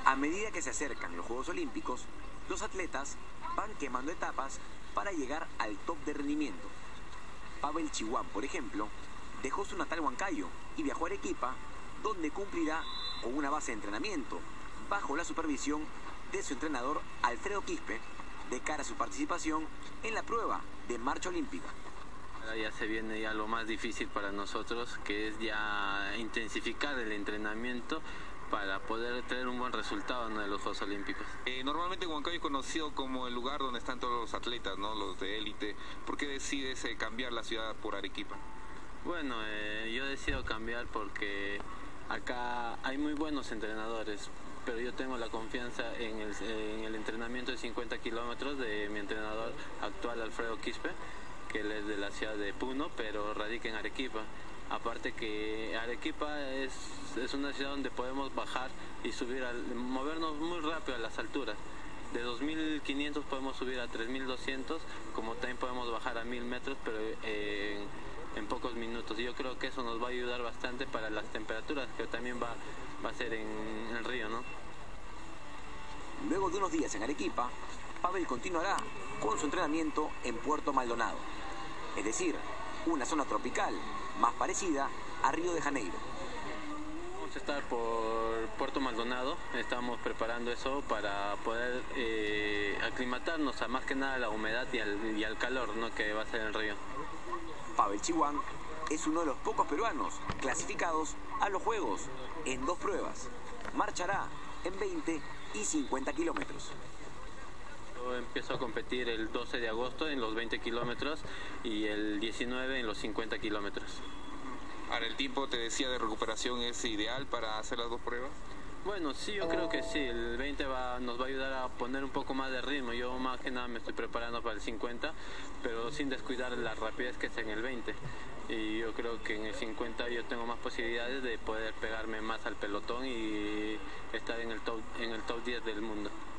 A medida que se acercan los Juegos Olímpicos, los atletas van quemando etapas para llegar al top de rendimiento. Pavel Chihuán, por ejemplo, dejó su natal Huancayo y viajó a Arequipa, donde cumplirá con una base de entrenamiento, bajo la supervisión de su entrenador Alfredo Quispe, de cara a su participación en la prueba de marcha olímpica. Ahora ya se viene ya lo más difícil para nosotros, que es ya intensificar el entrenamiento para poder tener un buen resultado en los Juegos Olímpicos. Normalmente Huancayo es conocido como el lugar donde están todos los atletas, ¿no? Los de élite. ¿Por qué decides cambiar la ciudad por Arequipa? Bueno, yo decido cambiar porque acá hay muy buenos entrenadores, pero yo tengo la confianza en el entrenamiento de 50 kilómetros de mi entrenador actual, Alfredo Quispe, que él es de la ciudad de Puno, pero radica en Arequipa. Aparte que Arequipa es una ciudad donde podemos bajar y subir, movernos muy rápido a las alturas. De 2.500 podemos subir a 3.200, como también podemos bajar a 1.000 metros, pero en pocos minutos. Y yo creo que eso nos va a ayudar bastante para las temperaturas, que también va a ser en el río, ¿no? Luego de unos días en Arequipa, Pavel continuará con su entrenamiento en Puerto Maldonado, es decir, una zona tropical más parecida a Río de Janeiro. Vamos a estar por Puerto Maldonado, estamos preparando eso para poder aclimatarnos a más que nada a la humedad y al calor, ¿no?, que va a ser el río. Pavel Chihuán es uno de los pocos peruanos clasificados a los Juegos en 2 pruebas. Marchará en 20 y 50 kilómetros. Yo empiezo a competir el 12 de agosto en los 20 kilómetros y el 19 en los 50 kilómetros. Ahora, ¿el tiempo, te decía, de recuperación es ideal para hacer las 2 pruebas? Bueno, sí, yo creo que sí, el 20 nos va a ayudar a poner un poco más de ritmo. Yo más que nada me estoy preparando para el 50, pero sin descuidar la rapidez que está en el 20. Y yo creo que en el 50 yo tengo más posibilidades de poder pegarme más al pelotón y estar en el top 10 del mundo.